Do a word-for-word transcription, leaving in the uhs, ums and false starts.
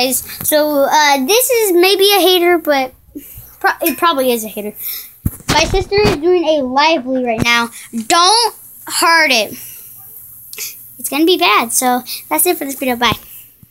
guys. So, uh, this is maybe a hater, but pro it probably is a hater. My sister is doing a lively right now. Don't hurt it. It's gonna be bad. So, that's it for this video. Bye.